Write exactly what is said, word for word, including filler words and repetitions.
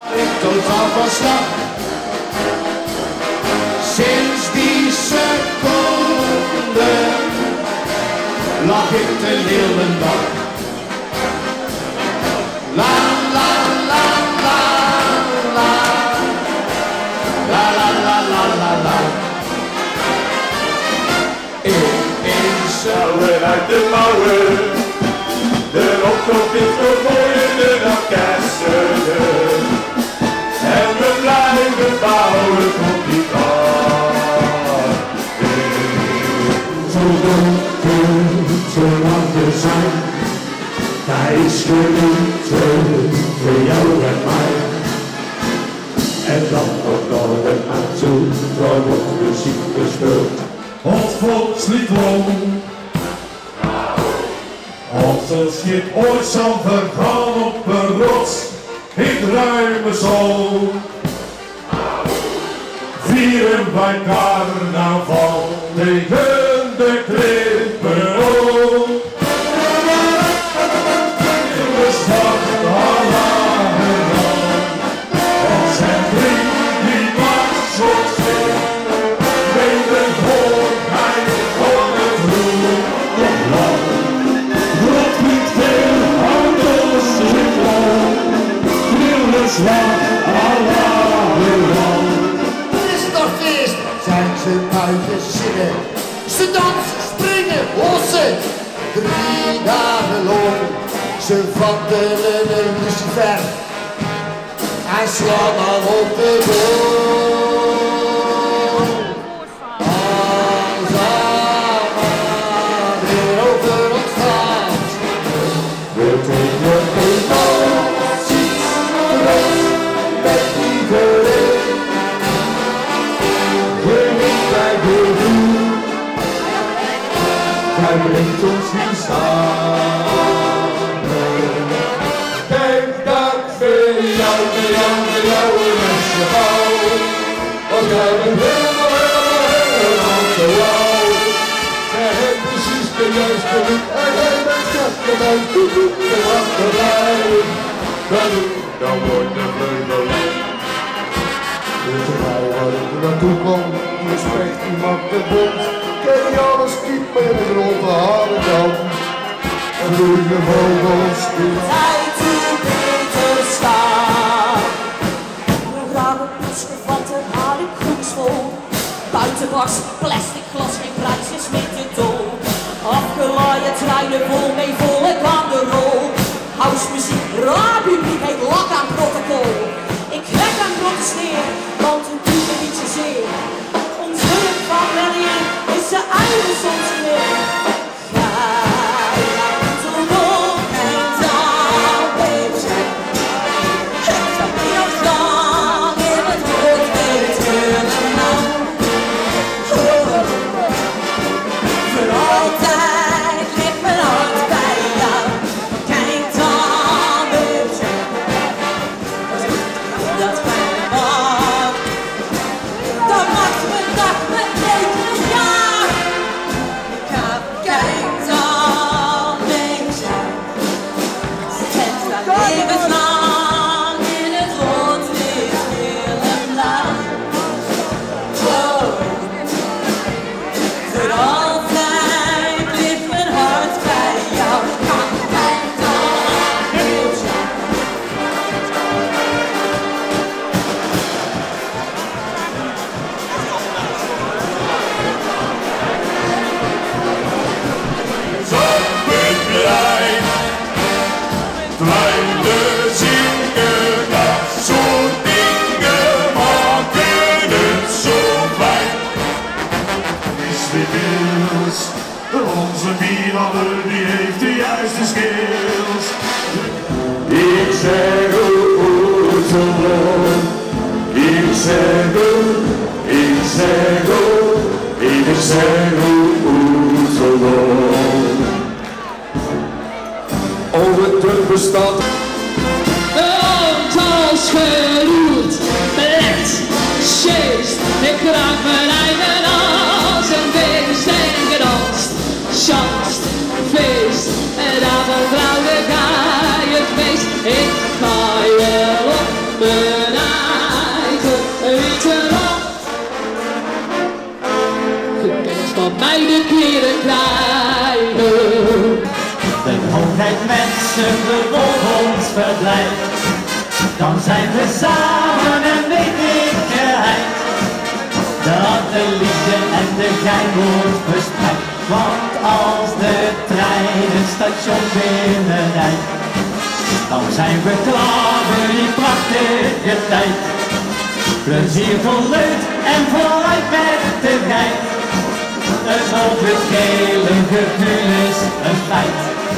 Ik totaal van slag. Sinds die seconde lag ik de hele dag. La la la la la la la la la la la. Ineens zouden uit de mouwen, de optocht is vergooien de orkesten. En we blijven bouwen op die kant. Zo donker, zo lang te zijn. Hij is genieten voor jou en mij. En dan nog nog een naartoe, waar wordt muziek gespeeld. Ons volkslied long. Als een schip ooit zal vergaan op een rots in ruime zon, vieren wij carnaval tegen de klippen op. In de stad Allah en dan, als zijn vriend die mars op zich, weet het hoort hij van het roer op land. Wat niet veel anders in land, trilles lang Allah en dan. Is het nog feest? Zijn ze buiten zingen? Ze dansen, springen, hossen. Drie dagen lang. Ze vattelen een lucifer en slaan dan op de boom. Als allemaal weer over ons gaat, wordt het nog emoties terug met iedereen. Geniet bij de roer, hij brengt ons weer samen. Jou, jou, jou, mensen hou. Want jij bent helemaal, helemaal, helemaal zo oud. Jij hebt precies de juiste roep. En jij bent schat, je bent goed, goed, je wacht erbij. Dan wordt de vleugel leeg. Weet je nou waar ik naartoe kom? Je spreekt iemand de bond. Ken je alles niet meer in rond de haren dan? En doe je vogels niet. Tijd te beter staan. We gaan op poetsen van de haling groensvol. Buiten was plastic glas, geen prijs is meer te dol. Afgelaaien treinen vol mee volle banderol. Housemuziek, raar publiek, heet lak aan protocol. Ik trek aan protesteer, want een doet niet zozeer. Ons hulp van Berlin is de eigen soms meer. Onze bierhouder die heeft de juiste skills. Ik zeg goed zo lang. Ik zeg goed, ik zeg goed, ik zeg goed zo lang. Over het bestaat. Een als geroerd, belet, sjeest, ik raak mijn eigen als een feest en gedanst, chanst, feest, en avond vrouw de ga je het feest, ik ga je wel op me. dat mij de kleren krijgen. De hoogheid mensen vervolgens verblijft, dan zijn we samen en weet ik geheid dat de liefde en de gein wordt verspreid. Want als de trein het station binnenrijdt, dan zijn we klaar voor die prachtige tijd. Pleziervol leuk en vooruit met de geit. Het op het gele gevoel is een feit.